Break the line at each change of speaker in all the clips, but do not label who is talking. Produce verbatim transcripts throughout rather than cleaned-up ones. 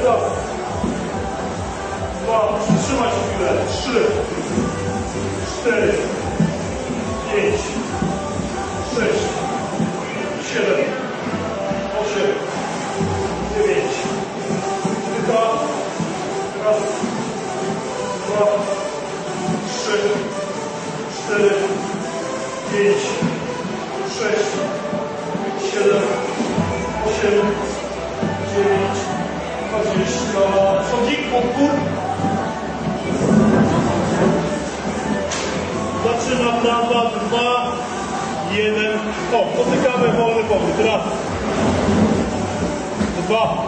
raz, dwa, przytrzymać chwilę, trzy, cztery, pięć, sześć, siedem, osiem, dziewięć, dwa, raz, dwa, trzy, cztery, pięć, sześć, siedem, osiem, dziewięć, dwadzieścia. Schodzik, podpór. Zaczyna prawa, dwa, jeden. O, dotykamy wolny powrót. Raz, dwa,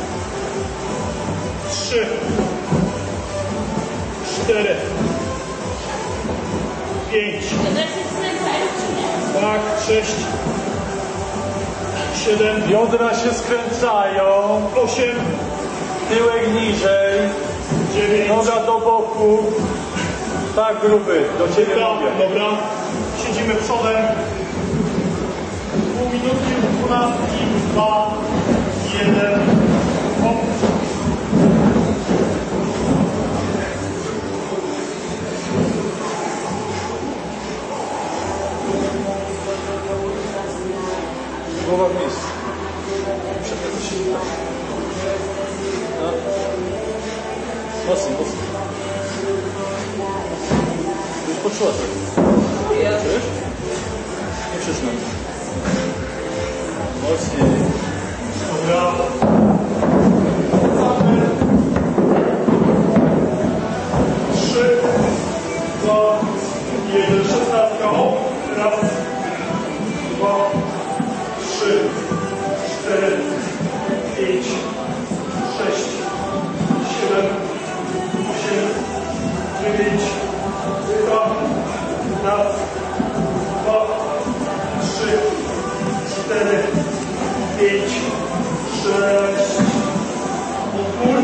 trzy, cztery, pięć, tak, sześć, siedem,
Biodra się skręcają,
osiem,
tyłek niżej,
dziewięć,
noga do boku. Tak, gruby, do ciebie
dobra,
mówię.
dobra. Siedzimy przodem. Pół minutki, dwunastki, dwa, jeden. Hop.
Głowa w miejscu. Przepytaj się tak. No. Mocno, mocno. Już poczuła coś. Czujesz? Nie krzycz na mnie. Mocniej.
Dobra. Trzy, dwa, jeden. Szesnastka. Hop. Raz, dwa, trzy, cztery, pięć, sześć, siedem, osiem, dziewięć, dwa, raz, dwa, trzy, cztery, pięć, sześć, podpór.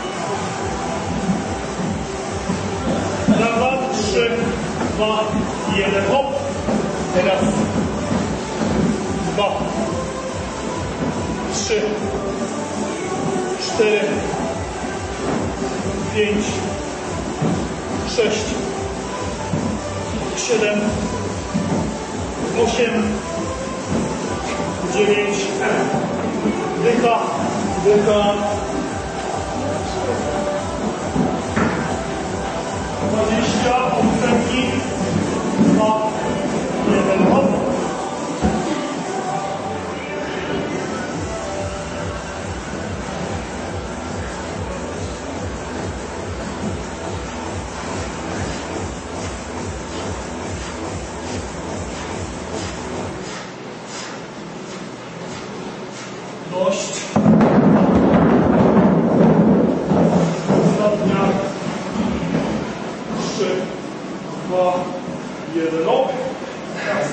Prawa, trzy, dwa, jeden, hop. Teraz dwa, trzy, cztery, pięć, sześć, siedem, osiem, dziewięć, dycha, dycha, dwadzieścia, ósemki, dwa, jeden, hop. Dość. Ostatnia. Trzy, dwa, jeden. O. Raz,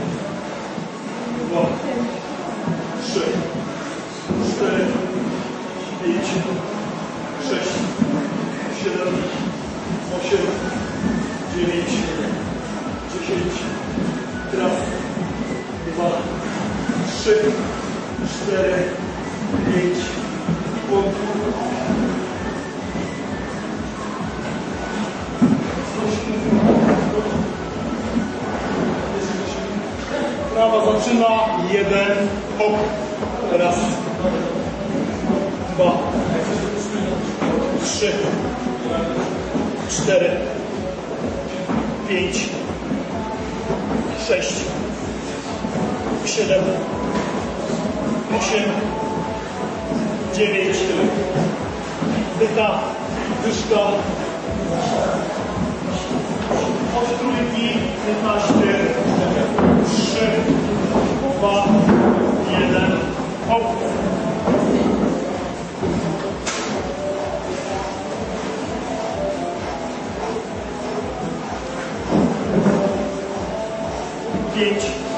dwa, trzy, cztery, pięć, sześć, siedem, osiem, dziewięć, dziesięć. Raz, dwa, trzy, cztery, pięć, podwór. Prawa zaczyna, jeden, hop. Raz, dwa, trzy, cztery, pięć, sześć, siedem, osiem, dziewięć, dycha, dyszka, od trójki, piętnaście, trzy, dwa, jeden, hop. Pięć,